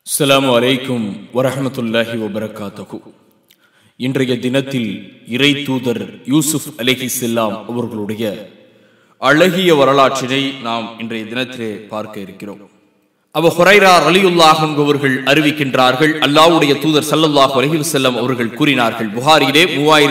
அஸ்ஸலாமு அலைக்கும் வரஹ்மத்துல்லாஹி வபரகாத்துஹு. இன்றைய தினத்தில் இறை தூதர் யூசுப் அலைஹிஸ்ஸலாம் அவர்களுடைய அழகிய வரலாற்றினை நாம் இன்றைய தினத்திலே பார்க்க இருக்கிறோம். அபூ ஹுரைரா ரலியல்லாஹு அன்ஹு அவர்கள் அறிவிக்கின்றார்கள், அல்லாஹ்வுடைய தூதர் ஸல்லல்லாஹு அலைஹி வஸல்லம் அவர்கள் கூறினார்கள். புகாரியிலே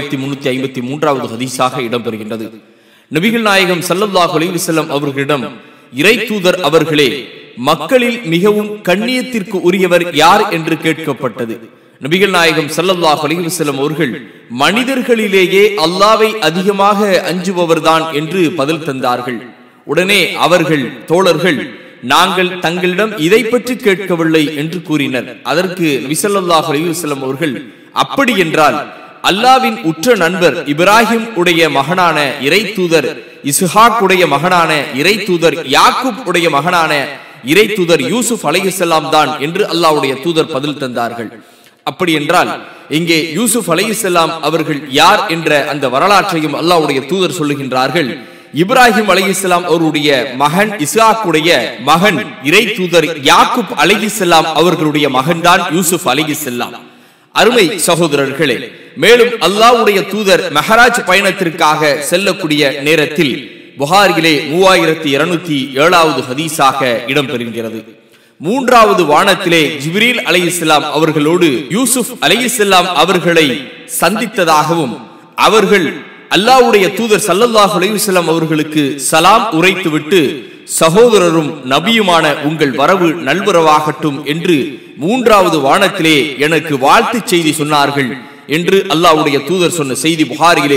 3353வது ஹதீஸாக இடம்பெறுகின்றது. நபிகள் நாயகம் ஸல்லல்லாஹு அலைஹி வஸல்லம் அவர்களிடம் இறை தூதர் அவர்களே, மக்களில் மிகவும் கண்ணியத்திற்கு உரியவர் யார் என்று கேட்கப்பட்டது. நபிகள் நாயகம் ஸல்லல்லாஹு அலைஹி வஸல்லம் அவர்கள் மனிதர்களிலேயே அல்லாஹ்வை அதிகமாக அஞ்சுபவர்தான் என்று பதில் தந்தார்கள். உடனே அவர்கள் தோழர்கள், நாங்கள் தங்களிடம் இதை பற்றி கேட்கவில்லை என்று கூறினர். அதற்கு நபி ஸல்லல்லாஹு அலைஹி வஸல்லம் அவர்கள், அப்படி என்றால் அல்லாஹ்வின் உற்ற நண்பர் இப்ராஹிம் உடைய மகனான இறை தூதர் இஸ்ஹாக் உடைய மகனான இறை தூதர் யாக்கூப் உடைய மகனான இறை தூதர் யூசுப் அலைஹிஸ்ஸலாம் தான் என்று அல்லாஹ்வுடைய தூதர் பதில் தந்தார்கள். அப்படி என்றால் இங்கே யூசுப் அலைஹிஸ்ஸலாம் அவர்கள் யார் என்ற அந்த வரலாற்றையும் அல்லாஹ்வுடைய தூதர் சொல்லுகின்றார்கள். இப்ராஹிம் அலைஹிஸ்ஸலாம் அவருடைய மகன் இஸ்ஹாக்குடைய மகன் இறை தூதர் யாக்கூப் அலைஹிஸ்ஸலாம் அவர்களுடைய மகன்தான் யூசுப் அலைஹிஸ்ஸலாம். அருமை சகோதரர்களே, மேலும் அல்லாஹ்வுடைய தூதர் மெஹராஜ் பயணத்திற்காக செல்லக்கூடிய நேரத்தில் புகாரியிலே 3207வது ஹதீஸாக இடம்பெறுகிறது. மூன்றாவது வானத்திலே ஜிப்ரீல் அலைஹிஸ்ஸலாம் அவர்களோடு யூசுப் அலைஹிஸ்ஸலாம் அவர்களை சந்தித்ததாகவும் அவர்கள் அல்லாஹ்வுடைய தூதர் ஸல்லல்லாஹு அலைஹி வஸல்லம் அவர்களுக்கு சலாம் உரைத்துவிட்டு, சகோதரரும் நபியுமான உங்கள் வரவு நல்வரவாகட்டும் என்று மூன்றாவது வானத்திலே எனக்கு வாழ்த்து செய்தி சொன்னார்கள் என்று அல்லாஹ்வுடைய தூதர் சொன்ன செய்தி புகாரியிலே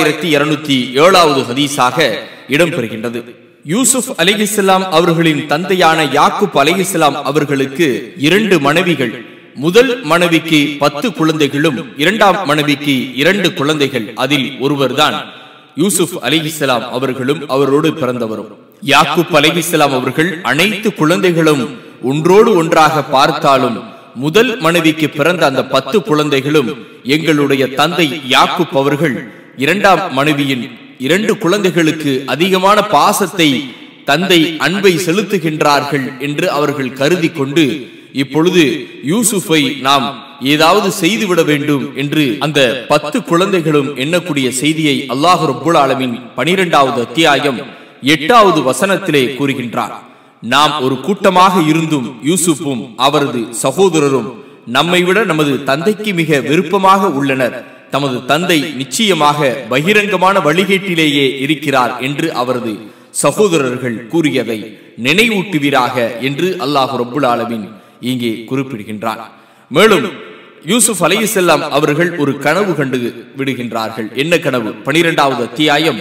3207வது ஹதீஸாக இடம்பெறுகின்றது. யூசுப் அலைஹிஸ்ஸலாம் அவர்களின் தந்தையான யாக்கூப் அலைஹிஸ்ஸலாம் அவர்களுக்கு 2 மனைவிகள். முதல் மனைவிக்கு 10 குழந்தைகளும் இரண்டாம் மனைவிக்கு 2 குழந்தைகள். அதில் ஒருவர்தான் யூசுப் அலைஹிஸ்ஸலாம் அவர்களும் அவரோடு பிறந்தவரும். யாக்கூப் அலைஹிஸ்ஸலாம் அவர்கள் அனைத்து குழந்தைகளும் ஒன்றோடு ஒன்றாக பார்த்தாலும் முதல் மனைவிக்கு பிறந்த அந்த 10 குழந்தைகளும் எங்களுடைய தந்தை யாக்கூப் அவர்கள் இரண்டாம் மனைவியின் 2 குழந்தைகளுக்கு அதிகமான பாசத்தை, தந்தை அன்பை செலுத்துகின்றார்கள் என்று அவர்கள் கருதி கொண்டு, இப்பொழுது யூசுஃபை நாம் ஏதாவது செய்துவிட வேண்டும் என்று அந்த 10 குழந்தைகளும் எண்ணக்கூடிய செய்தியை அல்லாஹ் ரப்புல் ஆலமீன் 12வது அத்தியாயம் 8வது வசனத்திலே கூறுகின்றார். நாம் ஒரு கூட்டமாக இருந்தும் யூசுப்பும் அவரது சகோதரரும் நம்மை விட நமது தந்தைக்கு மிக விருப்பமாக உள்ளனர். தமது தந்தை நிச்சயமாக பகிரங்கமான வழிகேட்டிலேயே இருக்கிறார் என்று அவரது சகோதரர்கள் கூறியதை நினைவூட்டுவீராக என்று அல்லாஹ் ரப்புல் ஆலமீன் இங்கே குறிப்பிடுகின்றார். மேலும் யூசுப் அலைஹிஸ்ஸலாம் அவர்கள் ஒரு கனவு கண்டு விடுகின்றார்கள். என்ன கனவு? 12வது அத்தியாயம்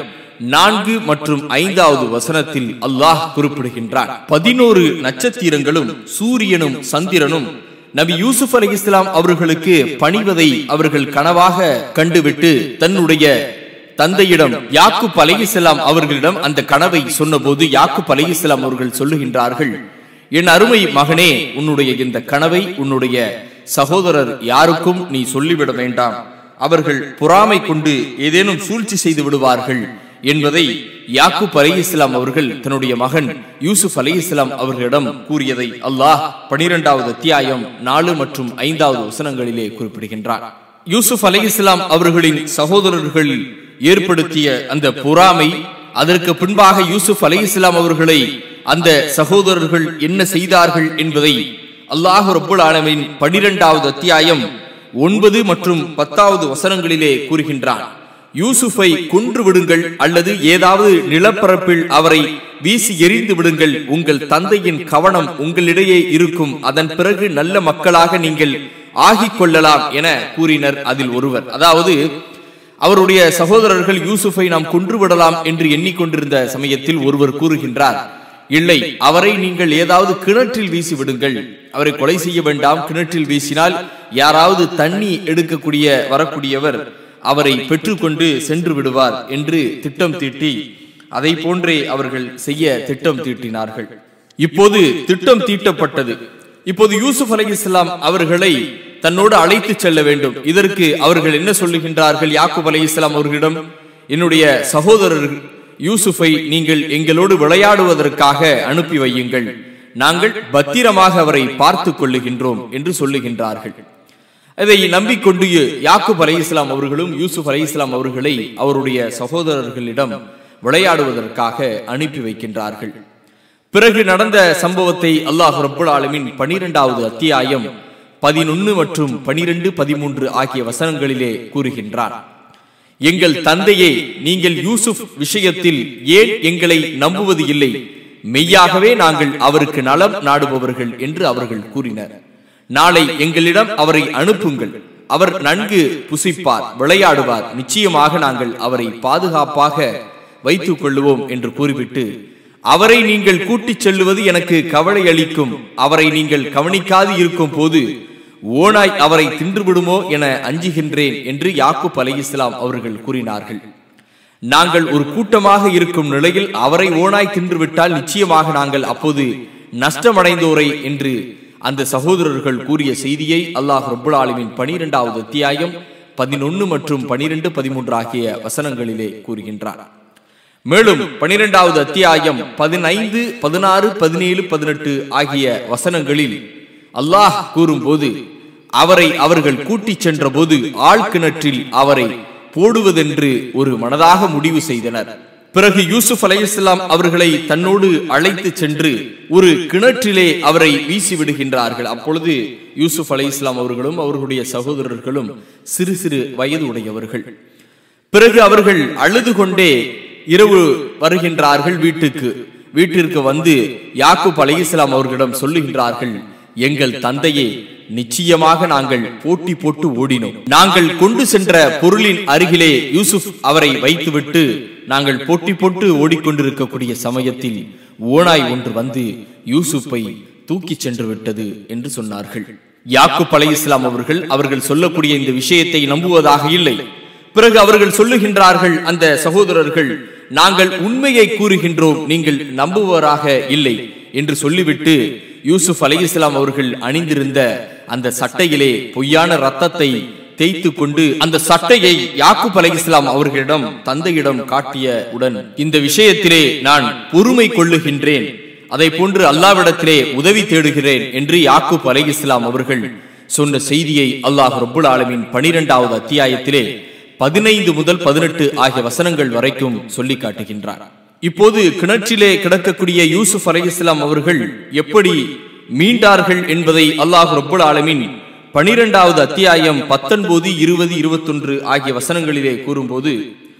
4 மற்றும் 5வது வசனத்தில் அல்லாஹ் குறிப்பிடுகின்றார். 11 நட்சத்திரங்களும் சூரியனும் சந்திரனும் நபி யூசுப் அலைஹிஸ்ஸலாம் அவர்களுக்கு பணிவதை அவர்கள் கனவாக கண்டுவிட்டு தன்னுடைய தந்தையிடம் யாக்கூப் அலைஹிஸ்ஸலாம் அவர்களிடம் அந்த கனவை சொன்னபோது யாக்கூப் அலைஹிஸ்ஸலாம் அவர்கள் சொல்லுகின்றார்கள், என் அருமை மகனே, உன்னுடைய இந்த கனவை உன்னுடைய சகோதரர் யாருக்கும் நீ சொல்லிவிட வேண்டாம். அவர்கள் பொறாமை கொண்டு ஏதேனும் சூழ்ச்சி செய்து விடுவார்கள் என்பதை யாக்கூப் அலைஹிஸ்ஸலாம் அவர்கள் தன்னுடைய மகன் யூசுப் அலைஹிஸ்ஸலாம் அவர்களிடம் கூறியதை அல்லாஹ் 12வது அத்தியாயம் 4 மற்றும் 5வது வசனங்களிலே குறிப்பிடுகின்றார். யூசுப் அலைஹிஸ்ஸலாம் அவர்களின் சகோதரர்கள் ஏற்படுத்திய அந்த பொறாமை, அதற்கு பின்பாக யூசுப் அலைஹிஸ்ஸலாம் அவர்களை அந்த சகோதரர்கள் என்ன செய்தார்கள் என்பதை அல்லாஹ் ரப்புல் ஆலமீன் 12வது அத்தியாயம் 9 மற்றும் 10வது வசனங்களிலே கூறுகின்றான். யூசுஃபை கொன்று விடுங்கள் அல்லது ஏதாவது நிலப்பரப்பில் அவரை வீசி எறிந்து விடுங்கள். உங்கள் தந்தையின் கவனம் உங்களிடையே இருக்கும். அதன் பிறகு நல்ல மக்களாக நீங்கள் ஆகிக் கொள்ளலாம் என கூறினர். அதில் ஒருவர், அதாவது அவருடைய சகோதரர்கள் யூசுஃபை நாம் கொன்று விடலாம் என்று எண்ணிக்கொண்டிருந்த சமயத்தில் ஒருவர் கூறுகின்றார், இல்லை, அவரை நீங்கள் ஏதாவது கிணற்றில் வீசி விடுங்கள். அவரை கொலை செய்ய வேண்டாம். கிணற்றில் வீசினால் யாராவது தண்ணி எடுக்கக்கூடிய வரக்கூடியவர் அவரை பெற்றுக்கொண்டு சென்று விடுவார் என்று திட்டம் தீட்டி அதை போன்றே அவர்கள் செய்ய திட்டம் தீட்டினார்கள். இப்போது திட்டம் தீட்டப்பட்டது. இப்போது யூசுப் அலைஹிஸ்ஸலாம் அவர்களை தன்னோடு அழைத்து செல்ல வேண்டும். இதற்கு அவர்கள் என்ன சொல்லுகின்றார்கள்? யாக்கூப் அலைஹிஸ்ஸலாம் அவர்களிடம், என்னுடைய சகோதரர் யூசுஃபை நீங்கள் எங்களோடு விளையாடுவதற்காக அனுப்பி வையுங்கள். நாங்கள் பத்திரமாக அவரை பார்த்துக் கொள்ளுகின்றோம் என்று சொல்லுகின்றார்கள். அதை நம்பிக்கொண்டு யாக்கூப் அலைஹிஸ்ஸலாம் அவர்களும் யூசுப் அலைஹிஸ்ஸலாம் அவர்களை அவருடைய சகோதரர்களிடம் விளையாடுவதற்காக அனுப்பி வைக்கின்றார்கள். பிறகு நடந்த சம்பவத்தை அல்லாஹ் ரப்புல் ஆலமீன் 12வது அத்தியாயம் 11 மற்றும் 12, 13 ஆகிய வசனங்களிலே கூறுகின்றார். எங்கள் தந்தையே, நீங்கள் யூசுப் விஷயத்தில் ஏன் எங்களை நம்புவது இல்லை? மெய்யாகவே நாங்கள் அவருக்கு நலம் நாடுபவர்கள் என்று அவர்கள் கூறினர். நாளை எங்களிடம் அவரை அனுப்புங்கள், அவர் நன்கு புசிப்பார், விளையாடுவார், நிச்சயமாக நாங்கள் அவரை பாதுகாப்பாக வைத்துக் கொள்ளுவோம் என்று கூறிவிட்டு, அவரை நீங்கள் கூட்டிச் செல்லுவது எனக்கு கவலை அளிக்கும், அவரை நீங்கள் கவனிக்காது இருக்கும் போது ஓனாய் அவரை தின்றுவிடுமோ என அஞ்சுகின்றேன் என்று யாக்கூப் அலைஹிஸ்ஸலாம் அவர்கள் கூறினார்கள். நாங்கள் ஒரு கூட்டமாக இருக்கும் நிலையில் அவரை ஓனாய் தின்றுவிட்டால் நிச்சயமாக நாங்கள் அப்போது நஷ்டமடைந்தோரை என்று அந்த சகோதரர்கள் கூறிய செய்தியை அல்லாஹ் ரப்புல் ஆலமீன் 12வது அத்தியாயம் 11 மற்றும் 12, 13 ஆகிய வசனங்களிலே கூறுகின்றார். மேலும் 12வது அத்தியாயம் 15, 16, 17, 18 ஆகிய வசனங்களில் அல்லாஹ் கூறும்போது, அவரை அவர்கள் கூட்டிச் சென்ற போது ஆழ்கிணற்றில் அவரை போடுவதென்று ஒரு மனதாக முடிவு செய்தனர். பிறகு யூசுப் அலைஹிஸ்ஸலாம் அவர்களை தன்னோடு அழைத்து சென்று ஒரு கிணற்றிலே அவரை வீசி விடுகின்றார்கள். அப்பொழுது யூசுப் அலைஹிஸ்ஸலாம் அவர்களும் அவர்களுடைய சகோதரர்களும் சிறு சிறு வயது உடையவர்கள். பிறகு அவர்கள் அழுது கொண்டே இரவு வருகின்றார்கள். வீட்டிற்கு வந்து யாக்கூப் அலைஹிஸ்ஸலாம் அவர்களிடம் சொல்லுகின்றார்கள், எங்கள் தந்தையே, நிச்சயமாக நாங்கள் போட்டி போட்டு ஓடினோம். நாங்கள் கொண்டு சென்ற பொருளின் அருகிலே யூசுப் அவரை வைத்துவிட்டு நாங்கள் போட்டி போட்டு ஓடிக்கொண்டிருக்கக்கூடிய சமயத்தில் ஓனாய் ஒன்று வந்து யூசுப்பை தூக்கி சென்று விட்டது என்று சொன்னார்கள். யாக்கூப் அலைஹிஸ்ஸலாம் அவர்கள் சொல்லக்கூடிய இந்த விஷயத்தை நம்புவதாக இல்லை. பிறகு அவர்கள் சொல்லுகின்றார்கள், அந்த சகோதரர்கள், நாங்கள் உண்மையை கூறுகின்றோம், நீங்கள் நம்புவராக இல்லை என்று சொல்லிவிட்டு யூசுப் அலைஹிஸ்ஸலாம் அவர்கள் அணிந்திருந்த அந்த சட்டையிலே பொய்யான ரத்தத்தை தேய்த்து கொண்டு அந்த சட்டையை யாக்கூப் அலைஹிஸ்ஸலாம் அவர்களிடம் தந்தையிடம் காட்டிய உடன், இந்த விஷயத்திலே நான் பொறுமை கொள்ளுகின்றேன், அதை போன்று அல்லாஹ்விடத்திலே உதவி தேடுகிறேன் என்று யாக்கூப் அலைஹிஸ்ஸலாம் அவர்கள் சொன்ன செய்தியை அல்லாஹ் ரப்புல் ஆலமீன் 12வது அத்தியாயத்திலே 15 முதல் 18 ஆகிய வசனங்கள் வரைக்கும் சொல்லி காட்டுகின்றார். இப்போது கிணற்றிலே கிடக்கக்கூடிய யூசுப் அலைஹிஸ்ஸலாம் அவர்கள் எப்படி மீண்டார்கள் என்பதை அல்லாஹ் ரப்புல் ஆலமீன் 12வது அத்தியாயம் 19, 20, 21 ஆகிய வசனங்களிலே கூறும்போது,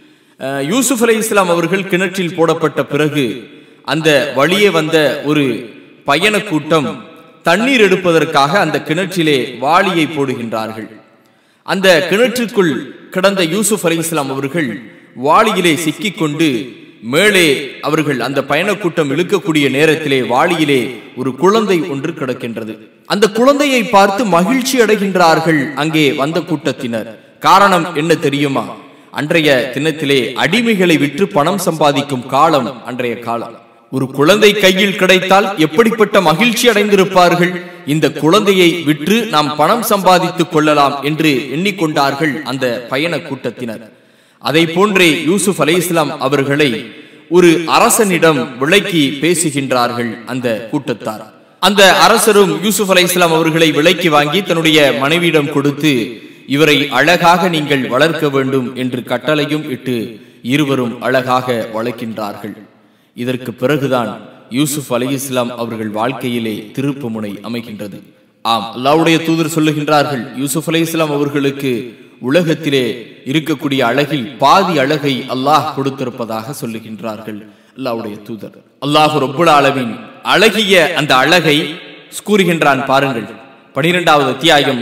யூசுப் அலைஹிஸ்ஸலாம் அவர்கள் கிணற்றில் போடப்பட்ட பிறகு அந்த வழியே வந்த ஒரு பயண கூட்டம் தண்ணீர் எடுப்பதற்காக அந்த கிணற்றிலே வாளியை போடுகின்றார்கள். அந்த கிணற்றுக்குள் கிடந்த யூசுப் அலைஹிஸ்ஸலாம் அவர்கள் வாளியிலே சிக்கிக்கொண்டு மேலே அவர்கள் அந்த பயணக்கூட்டம் இழுக்கக்கூடிய நேரத்திலே வாளியிலே ஒரு குழந்தை ஒன்று கிடக்கின்றது. அந்த குழந்தையை பார்த்து மகிழ்ச்சி அடைகின்றார்கள் அங்கே வந்த கூட்டத்தினர். காரணம் என்ன தெரியுமா? அன்றைய தினத்திலே அடிமைகளை விற்று பணம் சம்பாதிக்கும் காலம் அன்றைய காலம். ஒரு குழந்தை கையில் கிடைத்தால் எப்படிப்பட்ட மகிழ்ச்சி அடைந்திருப்பார்கள். இந்த குழந்தையை விற்று நாம் பணம் சம்பாதித்துக் கொள்ளலாம் என்று எண்ணிக்கொண்டார்கள் அந்த பயண கூட்டத்தினர். அதை போன்றே யூசுப் அலைஹிஸ்ஸலாம் அவர்களை ஒரு அரசனிடம் விலைக்கு பேசுகின்றார்கள் அந்த கூட்டத்தார். அந்த அரசரும் யூசுப் அலைஹிஸ்ஸலாம் அவர்களை விலைக்கு வாங்கி தன்னுடைய மனைவியிடம் கொடுத்து, இவரை அழகாக நீங்கள் வளர்க்க வேண்டும் என்று கட்டளையும் இட்டு இருவரும் அழகாக வளர்க்கின்றார்கள். இதற்கு பிறகுதான் யூசுப் அலைஹிஸ்ஸலாம் அவர்கள் வாழ்க்கையிலே திருப்பு முனை அமைகின்றது. ஆம், அல்லாஹ்வுடைய தூதர் சொல்லுகின்றார்கள், யூசுப் அலைஹிஸ்ஸலாம் அவர்களுக்கு உலகத்திலே இருக்கக்கூடிய அழகில் பாதி அழகை அல்லாஹ் கொடுத்திருப்பதாக சொல்லுகின்றார்கள் அல்லாஹ்வுடைய தூதர். அல்லாஹ் ரப்புல் ஆலமீன் அழகிய அந்த அழகை கூறுகின்றான். பாருங்கள், 12வது அத்தியாயம்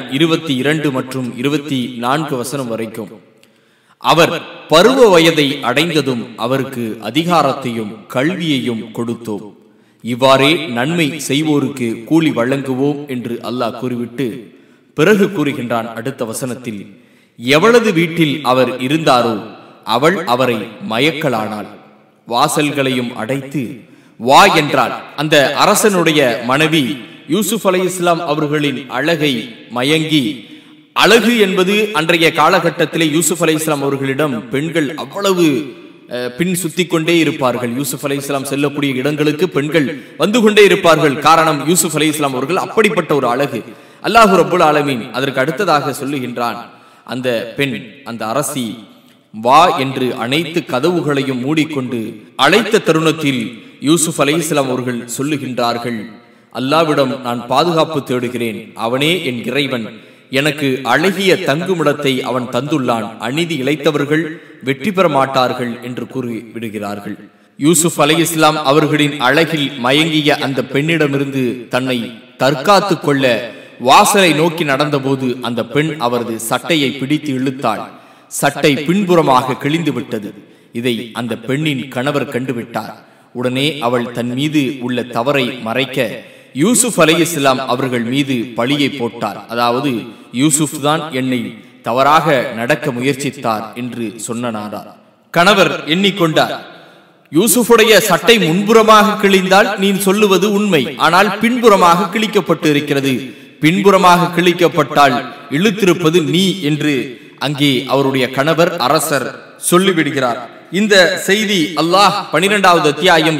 22 மற்றும் 24 வசனம் வரைக்கும். அவர் பருவ வயதை அடைந்ததும் அவருக்கு அதிகாரத்தையும் கல்வியையும் கொடுத்தோம், இவ்வாறே நன்மை செய்வோருக்கு கூலி வழங்குவோம் என்று அல்லாஹ் கூறிவிட்டு பிறகு கூறுகின்றான் அடுத்த வசனத்தில், எவளது வீட்டில் அவர் இருந்தாரோ அவள் அவரை மயக்கலானாள், வாசல்களையும் அடைத்து வா என்றாள். அந்த அரசனுடைய மனைவி யூசுப் அலைஹிஸ்ஸலாம் அவர்களின் அழகை மயங்கி, அழகு என்பது அன்றைய காலகட்டத்திலே யூசுப் அலைஹிஸ்ஸலாம் அவர்களிடம் பெண்கள் அவ்வளவு பின் சுத்தி கொண்டே இருப்பார்கள். யூசுப் அலைஹிஸ்ஸலாம் செல்லக்கூடிய இடங்களுக்கு பெண்கள் வந்து கொண்டே இருப்பார்கள். காரணம், யூசுப் அலைஹிஸ்ஸலாம் அவர்கள் அப்படிப்பட்ட ஒரு அழகு. அல்லாஹ் ரப்புல் ஆலமீன் அதற்கு அடுத்ததாக சொல்லுகின்றான், அந்த பெண், அந்த அரசி வா என்று அனைத்து கதவுகளையும் மூடிக்கொண்டு அழைத்த தருணத்தில் யூசுப் அலைஹிஸ்ஸலாம் அவர்கள் சொல்லுகின்றார்கள், அல்லாஹ்விடம் நான் பாதுகாப்பு தேடுகிறேன், அவனே என் இறைவன், எனக்கு அழகிய தங்குமிடத்தை அவன் தந்துள்ளான், அநீதி இழைத்தவர்கள் வெற்றி பெற மாட்டார்கள் என்று கூறி விடுகிறார்கள். யூசுப் அலைஹிஸ்ஸலாம் அவர்களின் அழகில் மயங்கிய அந்த பெண்ணிடமிருந்து தன்னை தற்காத்து கொள்ள வாசலை நோக்கி நடந்தபோது அந்த பெண் அவரது சட்டையை பிடித்து இழுத்தாள். சட்டை பின்புறமாக கிழிந்து விட்டது. இதை அந்த பெண்ணின் கணவர் கண்டுவிட்டார். உடனே அவள் தன் மீது உள்ள தவறை மறைக்க யூசுப் அலைஹிஸ்ஸலாம் அவர்கள் மீது பழியை போட்டார். அதாவது, யூசுப் தான் என்னை தவறாக நடக்க முயற்சித்தார் என்று சொன்னார். கணவர் எண்ணிக்கொண்டார், யூசுஃபுடைய சட்டை முன்புறமாக கிழிந்தால் நீ சொல்லுவது உண்மை, ஆனால் பின்புறமாக கிழிக்கப்பட்டு இருக்கிறது, பின்புறமாக கிழிக்கப்பட்டால் இழுத்திருப்பது நீ என்று அங்கே அவருடைய கணவர் அரசர் சொல்லிவிடுகிறார். இந்த செய்தி அல்லாஹ் 12வது அத்தியாயம்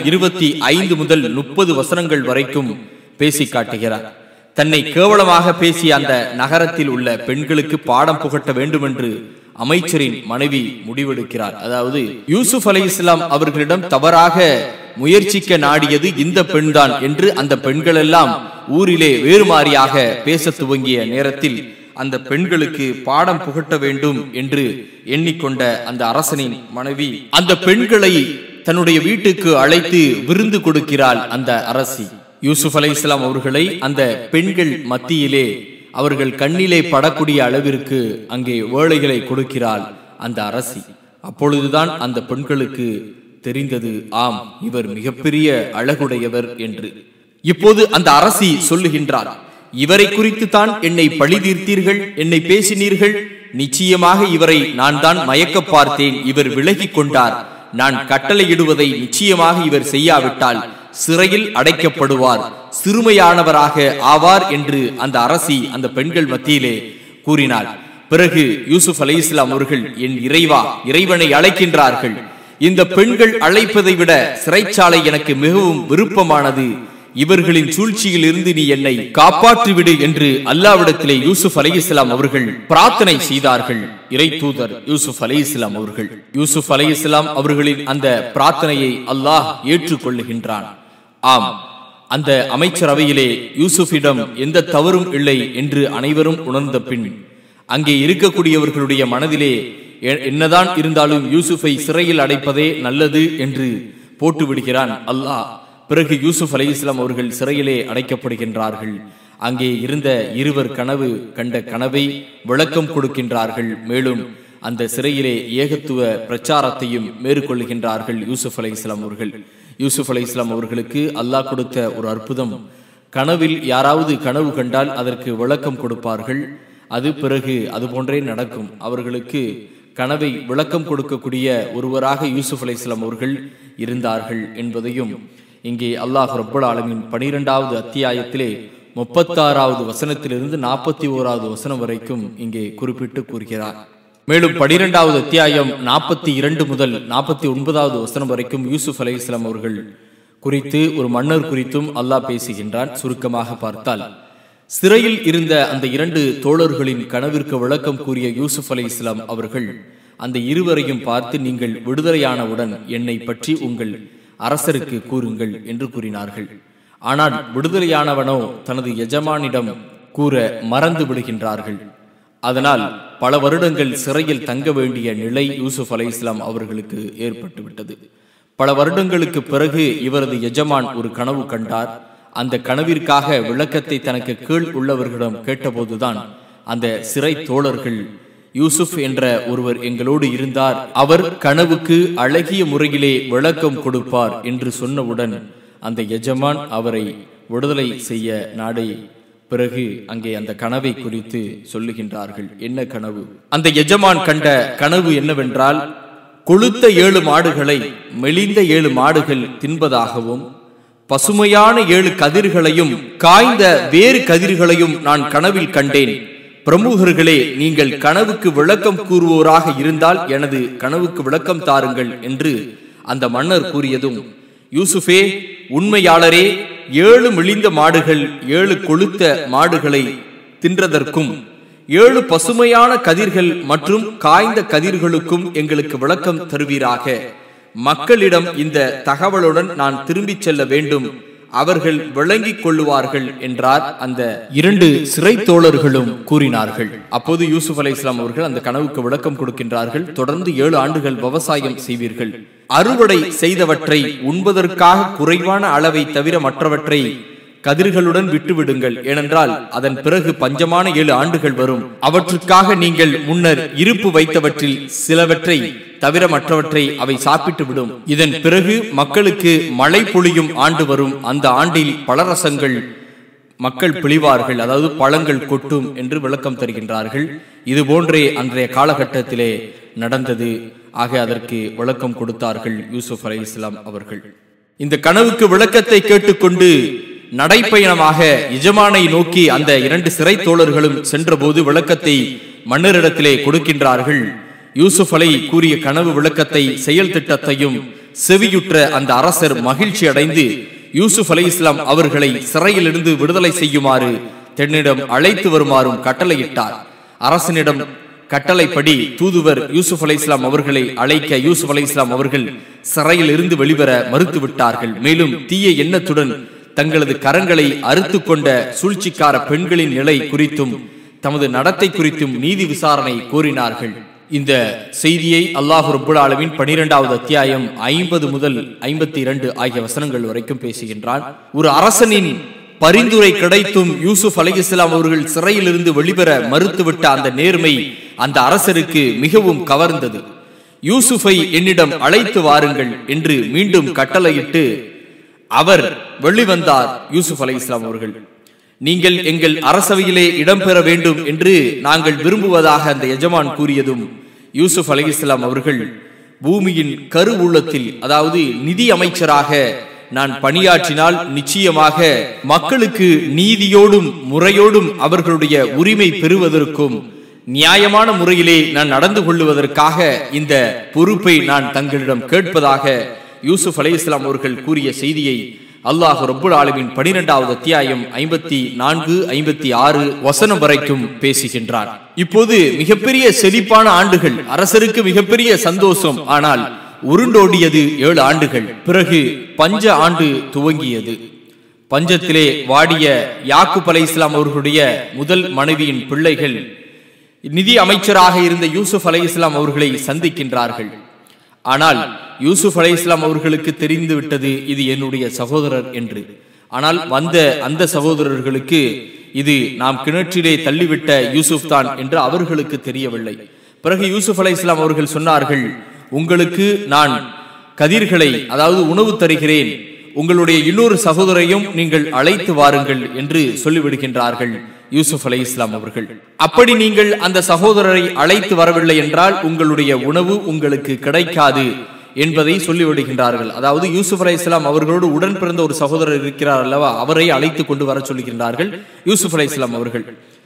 25 முதல் 30 வசனங்கள் வரைக்கும் பேசி காட்டுகிறார். தன்னை கேவலமாக பேசிய அந்த நகரத்தில் உள்ள பெண்களுக்கு பாடம் புகட்ட வேண்டும் என்று அமைச்சரின் மனைவி முடிவெடுக்கிறார். அதாவது, யூசுப் அலைஹிஸ்ஸலாம் அவர்களிடம் தவறாக முயற்சிக்க நாடியது இந்த பெண்தான் என்று அந்த பெண்கள் எல்லாம் ஊரிலே வேறுமாறியாக பேச துவங்கிய நேரத்தில் அந்த பெண்களுக்கு பாடம் புகட்ட வேண்டும் என்று எண்ணிக்கொண்ட அந்த அரசனின் மனைவி அந்த பெண்களை தன்னுடைய வீட்டுக்கு அழைத்து விருந்து கொடுக்கிறாள். அந்த அரசி யூசுப் அலைஹிஸ்ஸலாம் அவர்களை அந்த பெண்கள் மத்தியிலே அவர்கள் கண்ணிலே படக்கூடிய அளவிற்கு அங்கே வேலைகளை கொடுக்கிறாள் அந்த அரசி. அப்பொழுதுதான் அந்த பெண்களுக்கு தெரிந்தது, ஆம், இவர் மிகப்பெரிய அழகுடையவர் என்று. இப்போது அந்த அரசி சொல்லுகின்றார், இவரை குறித்து தான் என்னை பழி தீர்த்தீர்கள், என்னை பேசினீர்கள், நிச்சயமாக இவரை நான் தான் மயக்க பார்த்தேன், இவர் விலகி கொண்டார், நான் கட்டளையிடுவதை நிச்சயமாக இவர் செய்யாவிட்டால் சிறையில் அடைக்கப்படுவார், சிறுமையானவராக ஆவார் என்று அந்த அரசி அந்த பெண்கள் மத்தியிலே கூறினாள். பிறகு யூசுப் அலைஹிஸ்ஸலாம் அவர்கள், என் இறைவா, இறைவனை அழைக்கின்றார்கள். இந்த பெண்கள் அழைப்பதை விட சிறைச்சாலை எனக்கு மிகவும் விருப்பமானது, இவர்களின் சூழ்ச்சியில் இருந்து நீ என்னை காப்பாற்றிவிடு என்று அல்லாஹ்விடத்திலே யூசுப் அலைஹிஸ்ஸலாம் அவர்கள் பிரார்த்தனை செய்தார்கள். இறை தூதர் யூசுப் அலைஹிஸ்ஸலாம் அவர்கள், யூசுப் அலைஹிஸ்ஸலாம் அவர்களின் அந்த பிரார்த்தனையை அல்லாஹ் ஏற்றுக்கொள்ளுகின்றான். ஆம், அந்த அமைச்சரவையிலே யூசுஃபிடம் எந்த தவறும் இல்லை என்று அனைவரும் உணர்ந்த பின் அங்கே இருக்கக்கூடியவர்களுடைய மனதிலே என்னதான் இருந்தாலும் யூசுஃபை சிறையில் அடைப்பதே நல்லது என்று போட்டு விடுகிறான் அல்லாஹ். பிறகு யூசுப் அலைஹிஸ்ஸலாம் அவர்கள் சிறையிலே அடைக்கப்படுகின்றார்கள். அங்கே இருந்த இருவர் கனவு கண்ட கனவை விளக்கம் கொடுக்கின்றார்கள். மேலும் அந்த சிறையிலே ஏகத்துவ பிரச்சாரத்தையும் மேற்கொள்கின்றார்கள் யூசுப் அலைஹிஸ்ஸலாம் அவர்கள். யூசுப் அலைஹிஸ்ஸலாம் அவர்களுக்கு அல்லாஹ் கொடுத்த ஒரு அற்புதம், கனவில் யாராவது கனவு கண்டால் அதற்கு விளக்கம் கொடுப்பார்கள். அது பிறகு அது போன்றே நடக்கும். அவர்களுக்கு கனவை விளக்கம் கொடுக்கக்கூடிய ஒருவராக யூசுப் அலைஹிஸ்ஸலாம் அவர்கள் இருந்தார்கள் என்பதையும் இங்கே அல்லாஹ் ரப்பல் ஆலமீன் 12வது அத்தியாயத்திலே 36வது வசனத்திலிருந்து 41வது வசனம் வரைக்கும் இங்கே குறிப்பிட்டு கூறுகிறார். மேலும் 12வது அத்தியாயம் 42 முதல் 49வது வசனம் வரைக்கும் யூசுப் அலைஹிஸ்ஸலாம் அவர்கள் குறித்து ஒரு மன்னர் குறித்தும் அல்லாஹ் பேசுகின்றான். சுருக்கமாக பார்த்தால், சிறையில் இருந்த அந்த 2 தோழர்களின் கனவிற்கு விளக்கம் கூறிய யூசுப் அலைஹிஸ்ஸலாம் அவர்கள் அந்த இருவரையும் பார்த்து, நீங்கள் விடுதலையானவுடன் என்னை பற்றி உங்கள் அரசருக்கு கூறுங்கள் என்று கூறினார்கள். ஆனால் விடுதலையானவனோ தனது எஜமானிடம் கூற மறந்து விடுகின்றார்கள். அதனால் பல வருடங்கள் சிறையில் தங்க வேண்டிய நிலை யூசுப் அலைஹிஸ்ஸலாம் அவர்களுக்கு ஏற்பட்டு விட்டது. பல வருடங்களுக்கு பிறகு இவரது எஜமான் ஒரு கனவு கண்டார். அந்த கனவிற்காக விளக்கத்தை தனக்கு கீழ் உள்ளவர்களிடம் கேட்டபோதுதான் அந்த சிறை தோழர்கள், யூசுப் என்ற ஒருவர் எங்களோடு இருந்தார், அவர் கனவுக்கு அழகிய முறையிலே விளக்கம் கொடுப்பார் என்று சொன்னவுடன் அந்த எஜமான் அவரை விடுதலை செய்ய நாடி பிறகு அங்கே அந்த கனவை குறித்து சொல்லுகின்றார்கள். என்ன கனவு? அந்த எஜமான் கண்ட கனவு என்னவென்றால், கொழுத்த 7 மாடுகளை மெலிந்த 7 மாடுகள் தின்பதாகவும், பசுமையான 7 கதிர்களையும் காய்ந்த வேறு கதிர்களையும் நான் கனவில் கண்டேன். பிரமுகர்களே, நீங்கள் கனவுக்கு விளக்கம் கூறுவோராக இருந்தால் எனது கனவுக்கு விளக்கம் தாருங்கள் என்று அந்த மன்னர் கூறியதும், யூசுஃபே, உண்மையாளரே, 7 மெலிந்த மாடுகள் 7 கொழுத்த மாடுகளை தின்றதற்கும் 7 பசுமையான கதிர்கள் மற்றும் காய்ந்த கதிர்களுக்கும் எங்களுக்கு விளக்கம் தருவீராக. மக்களிடம் இந்த தகவலுடன் நான் திரும்பிச் செல்ல வேண்டும், அவர்கள் விளங்கிக் கொள்ளுவார்கள் என்றார். அந்த 2 சிறை தோழர்களும் கூறினார்கள். அப்போது யூசுப் அலைஹிஸ்ஸலாம் அவர்கள் அந்த கனவுக்கு விளக்கம் கொடுக்கின்றார்கள். தொடர்ந்து 7 ஆண்டுகள் விவசாயம் செய்வீர்கள். அறுவடை செய்தவற்றை உண்பதற்காக குறைவான அளவை தவிர மற்றவற்றை கதிர்களுடன் விட்டுவிடுங்கள். ஏனென்றால் அதன் பிறகு பஞ்சமான 7 ஆண்டுகள் வரும். அவற்றுக்காக நீங்கள் முன்னர் இருப்பு வைத்தவற்றில் சிலவற்றை தவிர மற்றவற்றை அவை சாப்பிட்டு விடும். இதன் பிறகு மக்களுக்கு மழை பொழியும் ஆண்டு வரும். அந்த ஆண்டில் பழரசங்கள் மக்கள் பிழிவார்கள், அதாவது பழங்கள் கொட்டும் என்று விளக்கம் தருகின்றார்கள். இது போன்றே அன்றைய காலகட்டத்திலே நடந்தது. ஆக அதற்கு விளக்கம் கொடுத்தார்கள் யூசுப் அலைஹிஸ்ஸலாம் அவர்கள். இந்த கனவுக்கு விளக்கத்தை கேட்டுக்கொண்டு நடைப்பயணமாக எஜமானை நோக்கி அந்த 2 சிறை தோழர்களும் சென்றபோது விளக்கத்தை மன்னரிடத்திலே கொடுக்கின்றார்கள். யூசுப் அலை கூறிய கனவு விளக்கத்தை செயல் திட்டத்தையும் செவியுற்ற அந்த அரசர் மகிழ்ச்சி அடைந்து யூசுப் அலைஹிஸ்ஸலாம் அவர்களை சிறையிலிருந்து விடுதலை செய்யுமாறு தன்னிடம் அழைத்து வருமாறும் கட்டளையிட்டார். அரசனிடம் கட்டளைப்படி தூதுவர் யூசுப் அலைஹிஸ்ஸலாம் அவர்களை அழைக்க யூசுப் அலைஹிஸ்ஸலாம் அவர்கள் சிறையில் இருந்து வெளிவர மறுத்துவிட்டார்கள். மேலும் தீய எண்ணத்துடன் தங்களது கரங்களை அறுத்து கொண்ட சூழ்ச்சிக்கார பெண்களின் நிலை குறித்தும் தமது நடத்தை குறித்தும் நீதி விசாரணை கோரினார்கள். இந்த செய்தியை அல்லாஹ் ரப்புல் ஆலமீன் 12வது அத்தியாயம் 50 முதல் 52 ஆகிய வசனங்கள் வரைக்கும் பேசுகின்றான். ஒரு அரசனின் பரிந்துரை கிடைத்தும் யூசுப் அலைஹிஸ்ஸலாம் அவர்கள் சிறையிலிருந்து வெளிவர மறுத்துவிட்ட அந்த நேர்மை அந்த அரசருக்கு மிகவும் கவர்ந்தது. யூசுஃபை என்னிடம் அழைத்து வாருங்கள் என்று மீண்டும் கட்டளையிட்டு அவர் வெளிவந்தார். யூசுப் அலைஹிஸ்ஸலாம் அவர்கள், நீங்கள் எங்கள் அரசவையிலே இடம்பெற வேண்டும் என்று நாங்கள் விரும்புவதாக அந்த எஜமான் கூறியதும் யூசுப் அலைஹிஸ்ஸலாம் அவர்கள், பூமியின் கரு உள்ளத்தில், அதாவது நிதி அமைச்சராக நான் பணியாற்றினால் நிச்சயமாக மக்களுக்கு நீதியோடும் முறையோடும் அவர்களுடைய உரிமை பெறுவதற்கும் நியாயமான முறையிலே நான் நடந்து கொள்வதற்காக இந்த பொறுப்பை நான் தங்களிடம் கேட்பதாக யூசுப் அலைஹிஸ்ஸலாம் அவர்கள் கூறிய செய்தியை அல்லாஹ் ரப்புல் ஆலமீன் 12வது அத்தியாயம் 54, 56 வசனம் வரைக்கும் பேசுகின்றார். இப்போது மிகப்பெரிய செழிப்பான ஆண்டுகள், அரசருக்கு மிகப்பெரிய சந்தோஷம். ஆனால் உருண்டோடியது 7 ஆண்டுகள். பிறகு பஞ்ச ஆண்டு துவங்கியது. பஞ்சத்திலே வாடிய யாக்கூப் அலைஹிஸ்ஸலாம் அவர்களுடைய முதல் மனைவியின் பிள்ளைகள் நிதி அமைச்சராக இருந்த யூசுப் அலைஹிஸ்ஸலாம் அவர்களை சந்திக்கின்றார்கள். ஆனால் யூசுப் அலைஹிஸ்ஸலாம் அவர்களுக்கு தெரிந்து விட்டது இது என்னுடைய சகோதரர் என்று. ஆனால் வந்த அந்த சகோதரர்களுக்கு இது நாம் கிணற்றிலே தள்ளிவிட்ட யூசுப் தான் என்று அவர்களுக்கு தெரியவில்லை. பிறகு யூசுப் அலைஹிஸ்ஸலாம் அவர்கள் சொன்னார்கள், உங்களுக்கு நான் கதிர்களை, அதாவது உணவு தருகிறேன், உங்களுடைய இன்னொரு சகோதரையும் நீங்கள் அழைத்து வாருங்கள் என்று சொல்லிவிடுகின்றார்கள் யூசுப் அலைஹிஸ்ஸலாம் அவர்கள். அப்படி நீங்கள் அந்த சகோதரரை அழைத்து வரவில்லை என்றால் உங்களுடைய உணவு உங்களுக்கு கிடைக்காது என்பதை சொல்லிவிடுகின்றார்கள். அதாவது யூசுப் அலைஹிஸ்ஸலாம் அவர்களோடு உடன் பிறந்த ஒரு சகோதரர் இருக்கிறார் அல்லவா, அவரை அழைத்து கொண்டு வர சொல்லுகின்றார்கள் யூசுப் அலைஹிஸ்ஸலாம் அவர்கள்.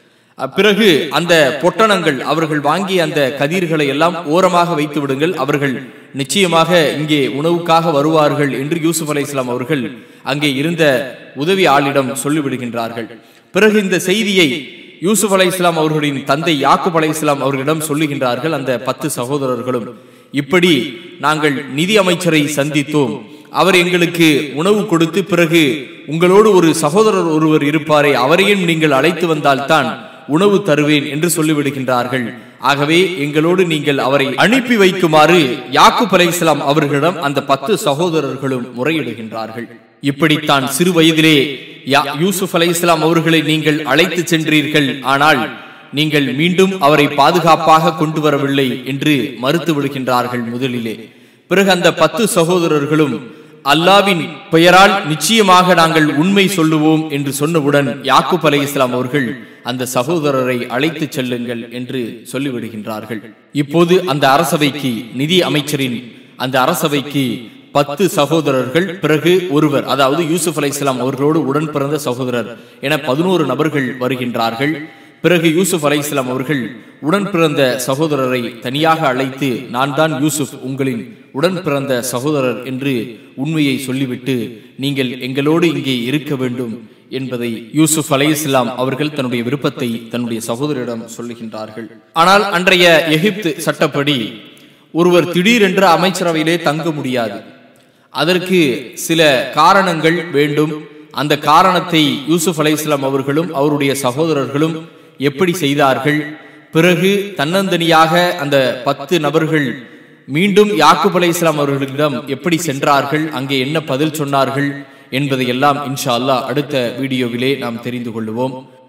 பிறகு அந்த பொட்டணங்கள், அவர்கள் வாங்கிய அந்த கதிர்களை எல்லாம் ஓரமாக வைத்து விடுங்கள், அவர்கள் நிச்சயமாக இங்கே உணவுக்காக வருவார்கள் என்று யூசுப் அலைஹிஸ்ஸலாம் அவர்கள் அங்கே இருந்த உதவி ஆளிடம் சொல்லிவிடுகின்றார்கள். பிறகு இந்த செய்தியை யூசுப் அலைஹிஸ்ஸலாம் அவர்களின் தந்தை யாக்கூப் அலைஹிஸ்ஸலாம் அவர்களிடம் சொல்லுகின்றார்கள். அந்த 10 சகோதரர்களும், இப்படி நாங்கள் நிதி அமைச்சரை சந்தித்தோம், அவர் எங்களுக்கு உணவு கொடுத்து, பிறகு உங்களோடு ஒரு சகோதரர் ஒருவர் இருப்பாரே, அவரையும் நீங்கள் அழைத்து வந்தால்தான் உணவு தருவேன் என்று சொல்லிவிடுகின்றார்கள். ஆகவே எங்களோடு நீங்கள் அவரை அனுப்பி வைக்குமாறு யாக்கூப் அலைஹிஸ்ஸலாம் அவர்களிடம் அந்த 10 சகோதரர்களும் முறையிடுகின்றார்கள். இப்படித்தான் சிறு வயதிலே யூசுப் அலைஹிஸ்ஸலாம் அவர்களை நீங்கள் அழைத்து சென்றீர்கள், ஆனால் நீங்கள் மீண்டும் அவரை பாதுகாப்பாக கொண்டு வரவில்லை என்று மறுத்து விடுகின்றார்கள் முதலிலே. பிறகு அந்த 10 சகோதரர்களும் அல்லாவின் பெயரால் நிச்சயமாக நாங்கள் உண்மை சொல்லுவோம் என்று சொன்னவுடன் யாக்கூப் அலைஹிஸ்ஸலாம் அவர்கள் அந்த சகோதரரை அழைத்து செல்லுங்கள் என்று சொல்லிவிடுகின்றார்கள். இப்போது அந்த அரசவைக்கு, நிதி அமைச்சரின் அந்த அரசவைக்கு 10 சகோதரர்கள், பிறகு ஒருவர், அதாவது யூசுப் அலைஹிஸ்ஸலாம் அவர்களோடு உடன் பிறந்த சகோதரர் என 11 நபர்கள் வருகின்றார்கள். பிறகு யூசுப் அலைஹிஸ்ஸலாம் அவர்கள் உடன் பிறந்த சகோதரரை தனியாக அழைத்து, நான் தான் யூசுப், உங்களின் உடன் பிறந்த சகோதரர் என்று உண்மையை சொல்லிவிட்டு நீங்கள் எங்களோடு இங்கே இருக்க வேண்டும் என்பதை யூசுப் அலைஹிஸ்ஸலாம் அவர்கள் தன்னுடைய விருப்பத்தை தன்னுடைய சகோதரிடம் சொல்லுகின்றார்கள். ஆனால் அன்றைய எகிப்து சட்டப்படி ஒருவர் திடீரென்று அமைச்சரவையிலே தங்க முடியாது. அதற்கு சில காரணங்கள் வேண்டும். அந்த காரணத்தை யூசுப் அலைஹிஸ்ஸலாம் அவர்களும் அவருடைய சகோதரர்களும் எப்படி செய்தார்கள், பிறகு தன்னந்தனியாக அந்த 10 நபர்கள் மீண்டும் யாக்கூப் அலைஹிஸ்ஸலாம் அவர்களிடம் எப்படி சென்றார்கள், அங்கே என்ன பதில் சொன்னார்கள் என்பதையெல்லாம் இன்ஷா அல்லாஹ் அடுத்த வீடியோவிலே நாம் தெரிந்து கொள்வோம்.